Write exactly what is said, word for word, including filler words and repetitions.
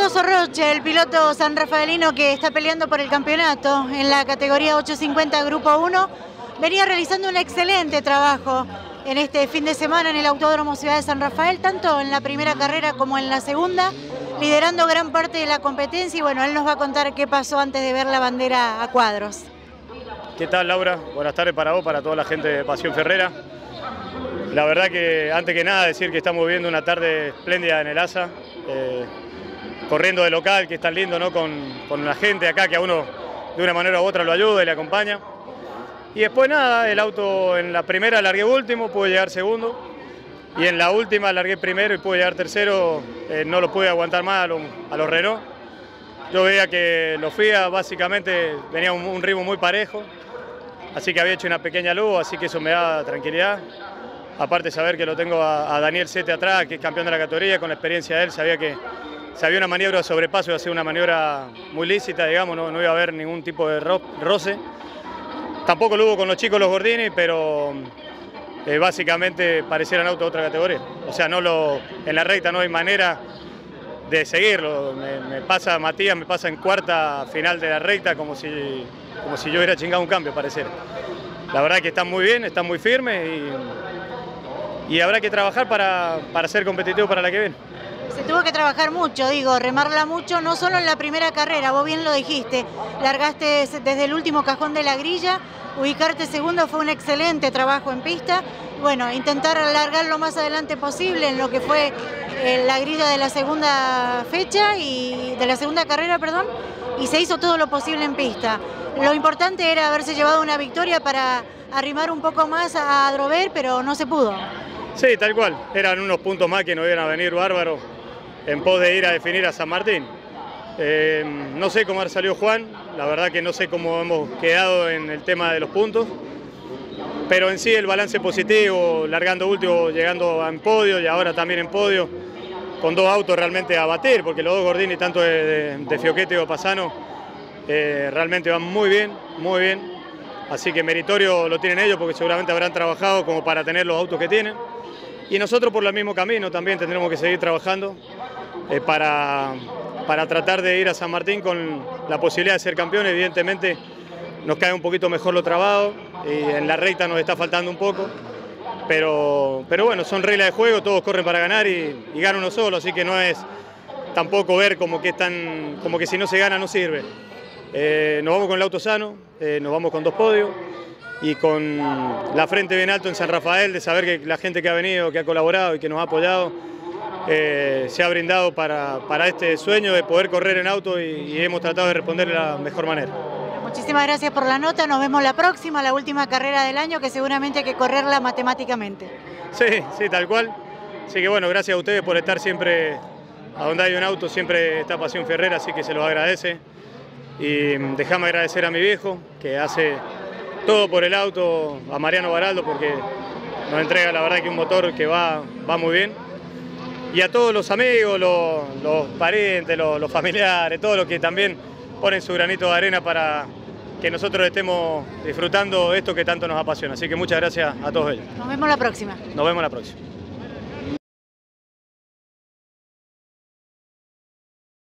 Nico Sorroche, el piloto sanrafaelino que está peleando por el campeonato en la categoría ochocientos cincuenta Grupo uno, venía realizando un excelente trabajo en este fin de semana en el Autódromo Ciudad de San Rafael, tanto en la primera carrera como en la segunda, liderando gran parte de la competencia, y bueno, él nos va a contar qué pasó antes de ver la bandera a cuadros. ¿Qué tal, Laura? Buenas tardes para vos, para toda la gente de Pasión Ferrera. La verdad que, antes que nada, decir que estamos viviendo una tarde espléndida en el ASA, eh, corriendo de local, que es tan lindo, ¿no? con, con la gente acá que a uno de una manera u otra lo ayuda y le acompaña. Y después nada, el auto en la primera largué último, pude llegar segundo, y en la última largué primero y pude llegar tercero, eh, no lo pude aguantar más a, lo, a los Renault. Yo veía que los F I A básicamente venía un, un ritmo muy parejo, así que había hecho una pequeña luz, así que eso me da tranquilidad. Aparte saber que lo tengo a, a Daniel Sete atrás, que es campeón de la categoría, con la experiencia de él, sabía que si había una maniobra de sobrepaso iba a ser una maniobra muy lícita, digamos, no, no iba a haber ningún tipo de ro roce. Tampoco lo hubo con los chicos los Gordini, pero eh, básicamente parecieran autos de otra categoría. O sea, no lo, en la recta no hay manera de seguirlo. Me, me pasa Matías, me pasa en cuarta final de la recta como si, como si yo hubiera chingado un cambio, pareciera. La verdad que están muy bien, están muy firmes y, y habrá que trabajar para, para ser competitivo para la que viene. Se tuvo que trabajar mucho, digo, remarla mucho, no solo en la primera carrera, vos bien lo dijiste, largaste desde el último cajón de la grilla, ubicarte segundo fue un excelente trabajo en pista, bueno, intentar alargar lo más adelante posible en lo que fue eh, la grilla de la segunda fecha, y de la segunda carrera, perdón, y se hizo todo lo posible en pista. Lo importante era haberse llevado una victoria para arrimar un poco más a Adrover, pero no se pudo. Sí, tal cual, eran unos puntos más que nos iban a venir bárbaros en pos de ir a definir a San Martín. Eh, no sé cómo salió Juan, la verdad que no sé cómo hemos quedado en el tema de los puntos, pero en sí el balance positivo, largando último, llegando en podio y ahora también en podio, con dos autos realmente a batir, porque los dos Gordini, tanto de, de, de Fioquete y Opasano, eh, realmente van muy bien, muy bien, así que meritorio lo tienen ellos porque seguramente habrán trabajado como para tener los autos que tienen. Y nosotros por el mismo camino también tendremos que seguir trabajando eh, para, para tratar de ir a San Martín con la posibilidad de ser campeón. Evidentemente nos cae un poquito mejor lo trabado y en la recta nos está faltando un poco, pero, pero bueno, son reglas de juego, todos corren para ganar y, y gana uno solo, así que no es tampoco ver como que, están, como que si no se gana no sirve. Eh, nos vamos con el auto sano, eh, nos vamos con dos podios, y con la frente bien alto en San Rafael, de saber que la gente que ha venido, que ha colaborado y que nos ha apoyado, eh, se ha brindado para, para este sueño de poder correr en auto y, y hemos tratado de responder de la mejor manera. Muchísimas gracias por la nota, nos vemos la próxima, la última carrera del año, que seguramente hay que correrla matemáticamente. Sí, sí, tal cual. Así que bueno, gracias a ustedes por estar siempre, a donde hay un auto siempre está Pasión Ferrera, así que se los agradece. Y déjame agradecer a mi viejo, que hace todo por el auto, a Mariano Baraldo, porque nos entrega la verdad que un motor que va, va muy bien. Y a todos los amigos, los, los parientes, los, los familiares, todos los que también ponen su granito de arena para que nosotros estemos disfrutando esto que tanto nos apasiona. Así que muchas gracias a todos ellos. Nos vemos la próxima. Nos vemos la próxima.